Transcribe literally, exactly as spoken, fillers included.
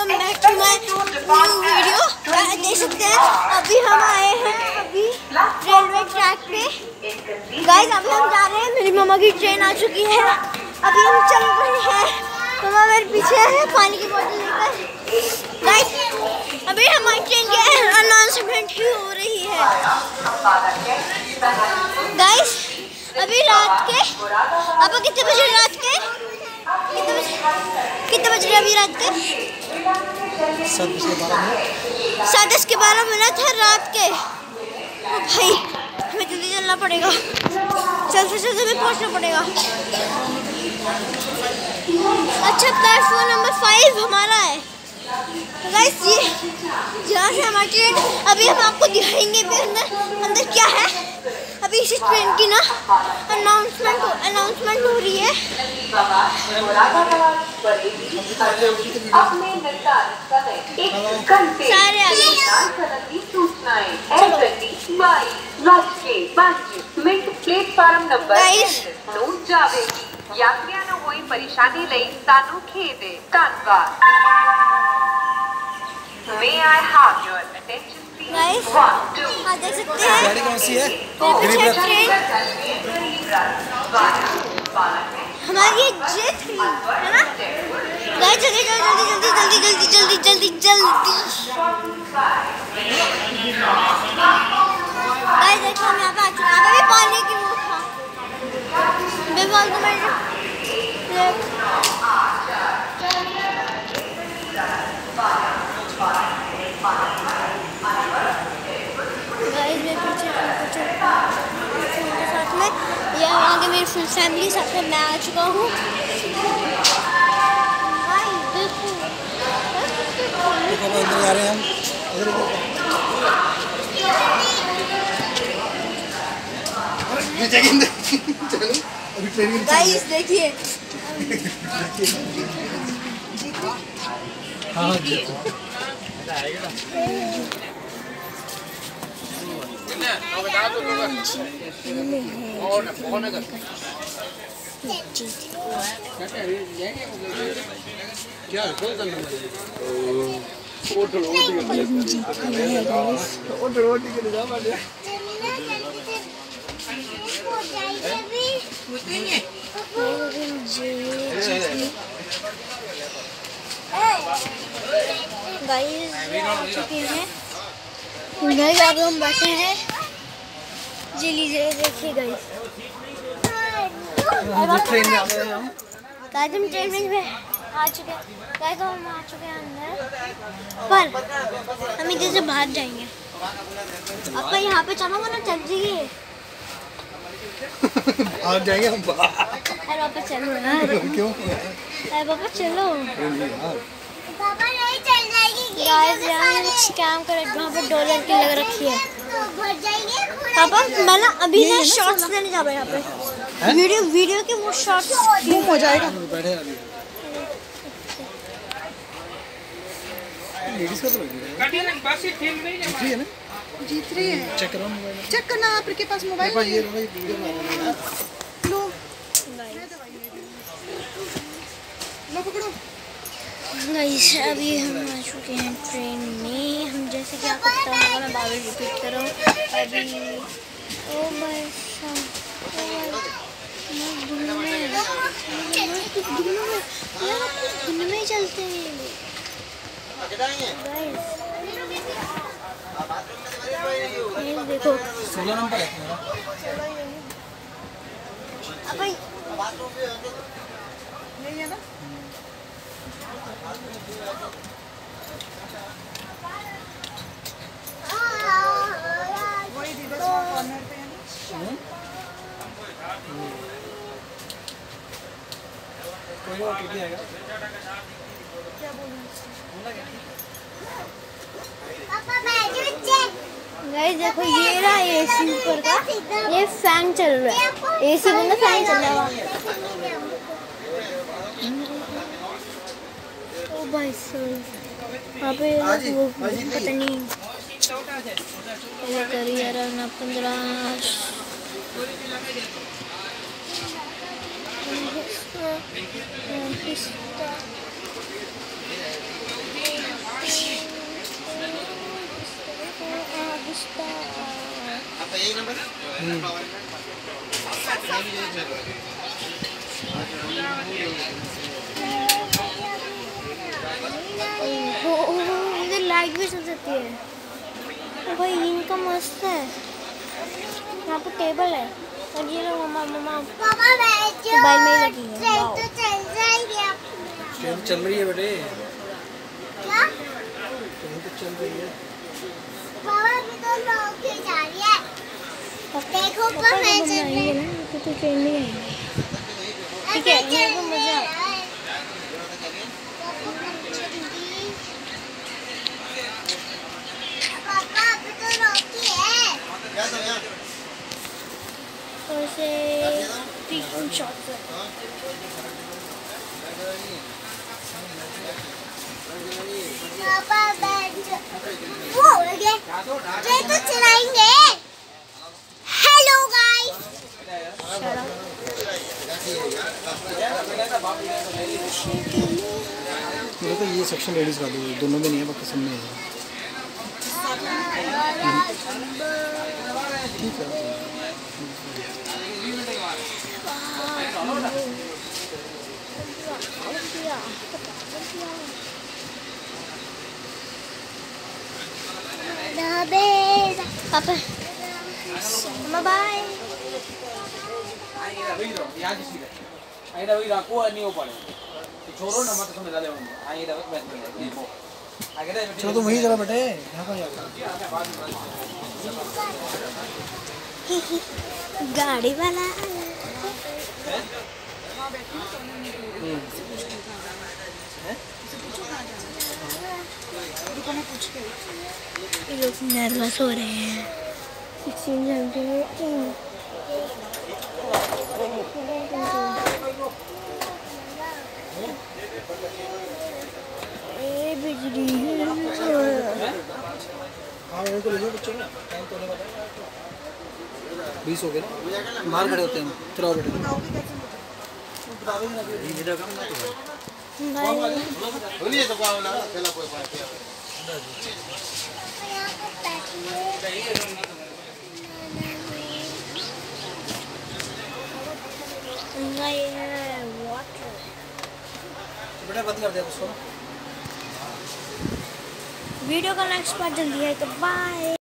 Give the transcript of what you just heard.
Welcome back to my new video. देख सकते हैं अभी हम आए हैं अभी रेलवे ट्रैक पे। गाइस अभी हम जा रहे हैं, मेरी मम्मा की ट्रेन आ चुकी है, अभी हम चल रहे हैं। मम्मा मेरे पीछे है पानी की बोतल लेकर। गाइस अभी हमारी ट्रेन की अनाउंसमेंट ही हो रही है। गाइस अभी रात के अब कितने बजे रात के कितने बजे कितने बज रहे अभी रात के सात दस के बारह मिनट सात दस के बारह मिनट है रात के। ओ भाई हमें जल्दी चलना पड़ेगा, चलते चलते हमें पहुंचना पड़ेगा। अच्छा प्लेटफॉर्म नंबर फाइव हमारा है। तो गाइस ये जहाँ से हमारी ट्रेन, अभी हम आपको दिखाएंगे भी अंदर अंदर क्या है। अभी इसी ट्रेन की ना अनाउंसमेंट अनाउंसमेंट हो रही है। सारे प्लेटफार्म नंबर नोट जावेगी। यात्रियों ने कोई परेशानी लई सानू खेदे धन्यवाद। May I have your attention? Guys हाँ देख सकते हैं गाड़ी कौन सी है? ट्रेन हमारी जे थ्री है ना। गाइस जल्दी जल्दी जल्दी जल्दी जल्दी जल्दी जल्दी जल्दी गाइस देखो हम यहाँ पे आ चुके हैं। अभी पानी की वो था बेफालतू में साथ में ये आगे मेरी फुल फैमिली साथ में मैं आ चुका हूँ। अंदर जा रहे हैं हम। गाइस देखिए हाँ क्या गाइस आ चुके हैं। गाइस अब हम बैठे हैं। जी लीजिए देखिए गाइस ट्रेन में आ गए हम। गाइस हम ट्रेन में आ चुके हैं। गाइस हम आ चुके हैं अंदर, पर हम इधर से बाहर जाएंगे। आपका यहाँ पे चलो ना चल जाइए। आज जाएंगे हम अरे पापा चलो यार। क्यों? अरे पापा चलो। पापा नहीं चल जाएगी। गाइस यहाँ स्कैम कर वहाँ पर डॉलर की लग रखी है। भर जाएंगे। पापा मैं ना अभी ना शॉर्ट्स लेने जा रहा हूँ यहाँ पे। वीडियो वीडियो के वो शॉर्ट्स हो जाएगा। बैठे अभी लेडीज का तो लग है ना। जीत रही है। चेक करो मोबाइल, चेक करना आपके पास मोबाइल है। ये वीडियो बना लो लो पकड़ो। गाइस अभी हम आ चुके हैं ट्रेन में। हम जैसे कि आपको पता होगा, मैं बार बार रिपीट कर रहा हूँ। अभी ओ भाई धुन में धुन में चलते हैं गाइस। देखो सोलह नंबर है भाई नहीं है ना। वही दीदी कॉर्नर पे है ना। कोई और टीटी आएगा। क्या बोलूं? पापा बैठ चेक। गाइस देखो ये रहा एसी ऊपर का, ये फैन चल रहा है। एसी बंद फैन चल रहा है। ओ भाई वहाँ पे वो पता नहीं करियर ना पंद्रह मुझे लाइट भी चल सकती है। ओ भाई इनका मस्त है। यहाँ पे टेबल है और ये लोग मम्मा मम्मा पापा बैठो मोबाइल में ही लगी है। Train wow. तो चल जाएगी अपने ट्रेन चल रही है बेटे, क्या ट्रेन तो चल रही है। पापा अभी तो लोग के जा रही है देखो पापा पर मैं जब हम चल आएंगे रही ना तो तो ट्रेन में आएंगे। ठीक है, ये तो मजा आता है। पापा अभी तो रोकी है और से तीन शॉट्स है। पापा बैठो वो हो गया ट्रेन तो चलाएंगे। हेलो गाइस मेरे तो ये सेक्शन लेडीज का दो, दोनों में नहीं है, बाकी सब में है। ठीक है। पापा मम्मा बाय। चलो तुम वहीं चलो बेटे, यहाँ पर जाओ। गाड़ी वाला ये लोग नर्वस हो रहे हैं। सिक्सटीन सेवनटीन ए बिजली हाँ मेरे को ले जाओ बच्चों को, टाइम तो होने वाला है। बीस हो गए ना, बाहर खड़े होते हैं हम। चलो बेटे बेटा बंद कर दिया उसको। वीडियो का नेक्स्ट पार्ट जल्दी है तो बाय।